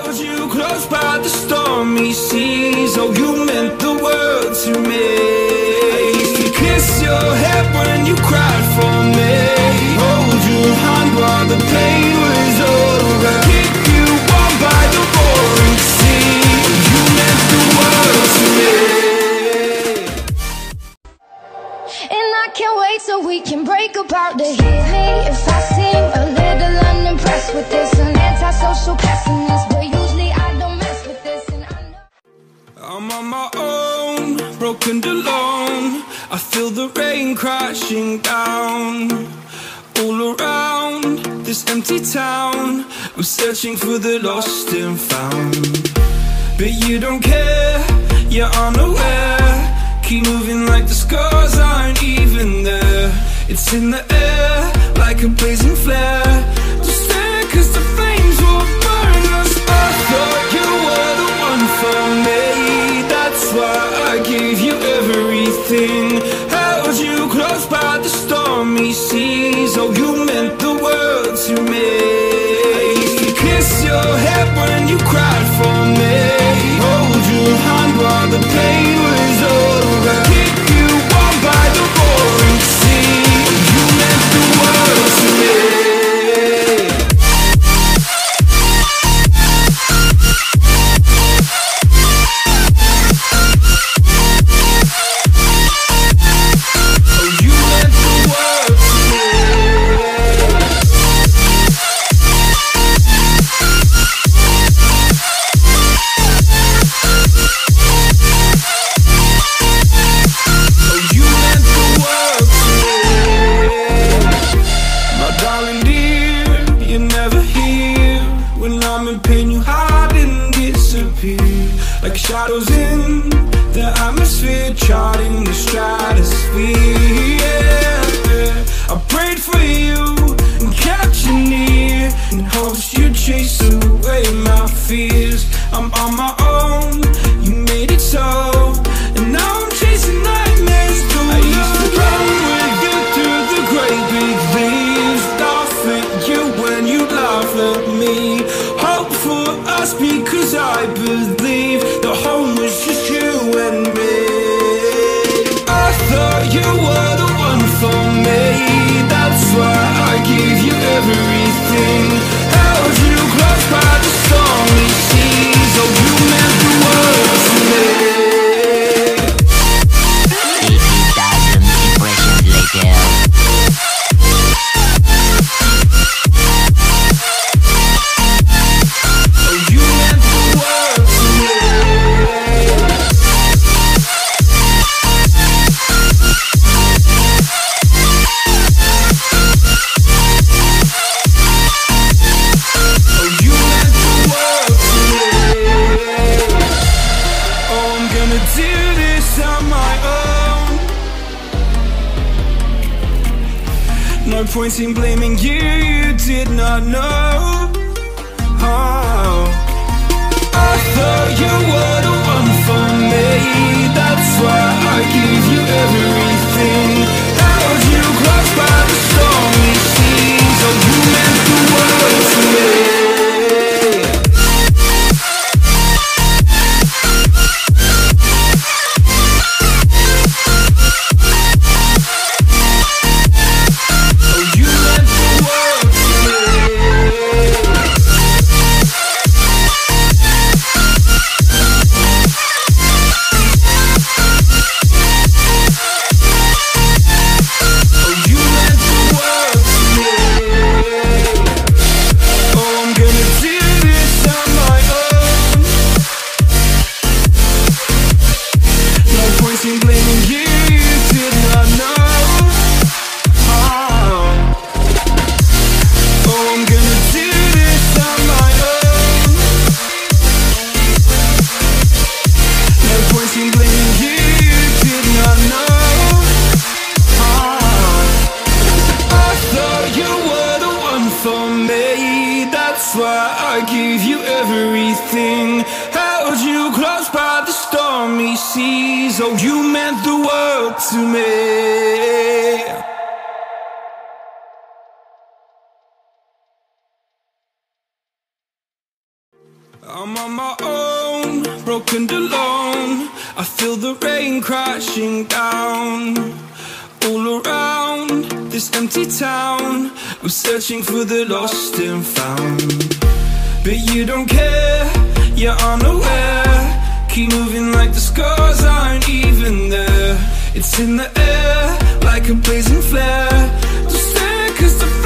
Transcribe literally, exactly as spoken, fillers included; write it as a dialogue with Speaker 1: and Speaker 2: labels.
Speaker 1: Held you close by the stormy seas. Oh, you meant the world to me. I used to kiss your head when you cried for me. Hold your hand while the pain was over. Keep you warm by the roaring sea. You meant the world to me.
Speaker 2: And I can't wait so we can break apart to hear me if I seem a little unimpressed with this. An antisocial pessimist, but usually I don't mess with this. And I know
Speaker 1: I'm on my own, broken and alone. I feel the rain crashing down all around this empty town. I'm searching for the lost and found, but you don't care, you're unaware. Keep moving like the scars aren't even there. It's in the air like a blazing flare. Just stare cause the flames will burn us. I thought you were the one for me. That's why I gave you everything. Held you close by the stormy seas. Oh, you meant the world to me. I used to kiss your head when you cried for me. Hold your hand while the pain was over. Keep you warm by the roaring sea. You meant the world to me. Like shadows in the atmosphere, charting the stratosphere. Yeah. I prayed for you and kept you near, in hopes you'd chase away my fears. I'm on my own, you made it so, and now I'm chasing nightmares too. I used to run with you through the great big leaves, laugh at you when you laugh at me. Hope for us because I believe the home was just you and me. I thought you were the one for me. That's why I gave you everything. Held you close by the stormy seas. Oh, you meant the world to me.
Speaker 3: eighty thousand impressions later.
Speaker 1: No point in blaming you, you did not know. Oh, I thought you were the one for me. That's why I gave you everything. Held you close by the stormy seas. Oh, you meant the world to me. That's why I gave you everything. Held you close by the stormy seas. Oh, you meant the world to me. I'm on my own, broken and alone. I feel the rain crashing down all around this empty town. I'm searching for the lost and found, but you don't care, you're unaware. Keep moving like the scars aren't even there. It's in the air like a blazing flare. Don't stare, cause the